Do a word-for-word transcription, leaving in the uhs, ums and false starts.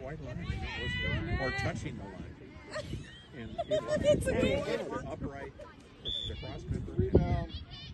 white line, and it was, or touching the line. And it was, That's a it good was upright, the, the cross member. Three down.